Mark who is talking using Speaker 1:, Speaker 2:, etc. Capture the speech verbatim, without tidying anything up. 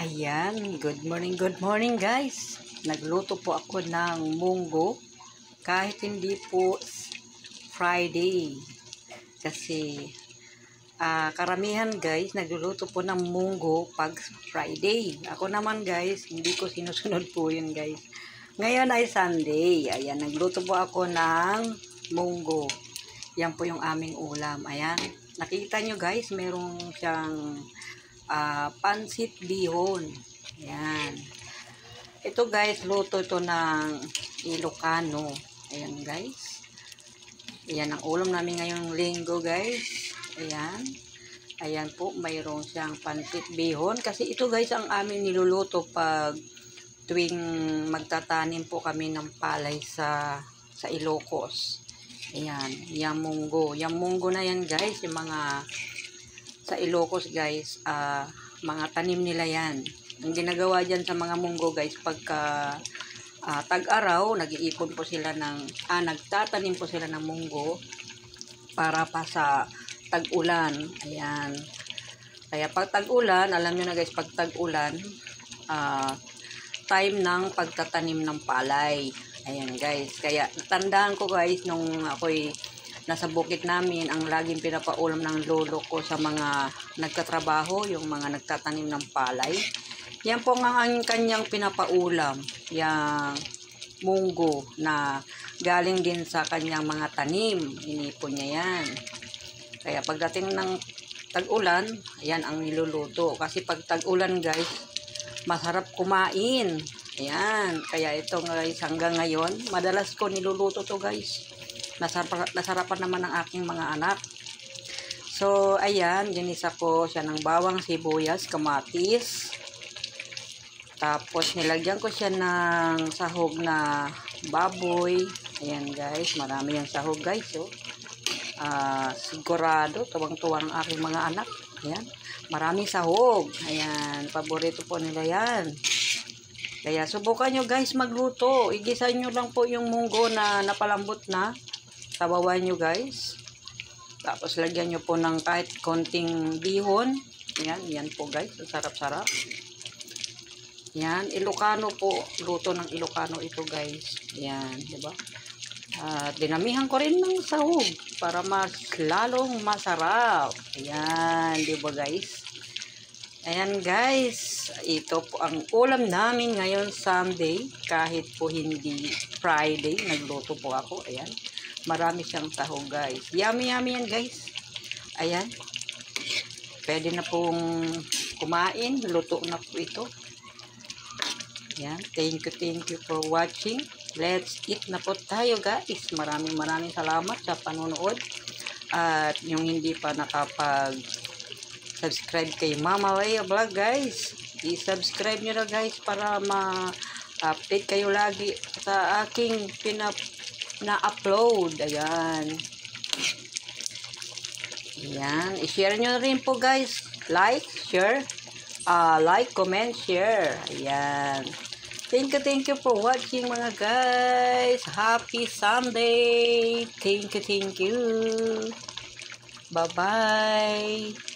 Speaker 1: Ayan, good morning, good morning guys. Nagluto po ako ng munggo kahit hindi po Friday. Kasi uh, karamihan guys, nagluluto po ng munggo pag Friday. Ako naman guys, hindi ko sinusunod po yun guys. Ngayon ay Sunday. Ayan, nagluto po ako ng munggo. Yan po yung aming ulam. Ayan, nakita nyo guys, merong siyang Uh, pansit bihon. Ayan. Ito guys, luto ito ng Ilocano. Ayan guys. Ayan ang ulam namin ngayong linggo guys. Ayan. Ayan po, mayroong siyang pansit bihon. Kasi ito guys ang amin niluluto pag tuwing magtatanim po kami ng palay sa sa Ilocos. Ayan. Yung munggo. Yung munggo na yan guys, yung mga sa Ilocos guys, uh, mga tanim nila yan. Ang ginagawa dyan sa mga munggo guys, pagka uh, tag-araw, nag-iipon po sila ng, ah, nagtatanim po sila ng munggo para pa sa tag-ulan. Ayan. Kaya pag tag-ulan, alam nyo na guys, pag tag-ulan, uh, time ng pagtatanim ng palay. Ayan guys. Kaya tandaan ko guys, nung ako'y nasa bukid namin, ang laging pinapaulam ng lolo ko sa mga nagtatrabaho, yung mga nagtatanim ng palay. Yan po nga ang kanyang pinapaulam, yung munggo na galing din sa kanyang mga tanim. Inipon niya yan. Kaya pagdating ng tag-ulan, yan ang niluluto. Kasi pag tag-ulan guys, masarap kumain. Ayan. Kaya ito guys, hanggang ngayon, madalas ko niluluto to guys. Nasarap, nasarapan naman ng aking mga anak. So, ayan, ginisa ko siya ng bawang, sibuyas, kamatis. Tapos, nilagyan ko siya ng sahog na baboy. Ayan, guys, marami yung sahog, guys. Oh. Uh, sigurado, tuwang-tuwang aking mga anak. Ayan, maraming sahog. Ayan, paborito po nila yan. Kaya, subukan nyo, guys, magluto. Igisa nyo lang po yung munggo na napalambot na. Sabawan nyo guys. Tapos lagyan nyo po ng kahit konting bihon. Yan, yan po guys. Sarap-sarap. Yan, Ilocano po. Luto ng Ilocano ito guys. Yan, diba? Uh, dinamihan ko rin ng sahog para mas lalong masarap. Ayan, diba guys? Ayan guys. Ito po ang ulam namin ngayon Sunday. Kahit po hindi Friday. Nagluto po ako. Ayan. Marami siyang sahog guys. Yummy yummy yan guys. Ayan. Pwede na pong kumain. Luto na po ito. Ayan. Thank you, thank you for watching. Let's eat na po tayo guys. Maraming maraming salamat sa panonood. At yung hindi pa nakapag subscribe kay Mama Leia Vlog guys. I-subscribe nyo na guys para ma-update kayo lagi sa aking pinap na-upload. Ayan. Ayan. I-share nyo rin po guys. Like, share. Uh, like, comment, share. Ayan. Thank you, thank you for watching mga guys. Happy Sunday. Thank you, thank you. Bye-bye.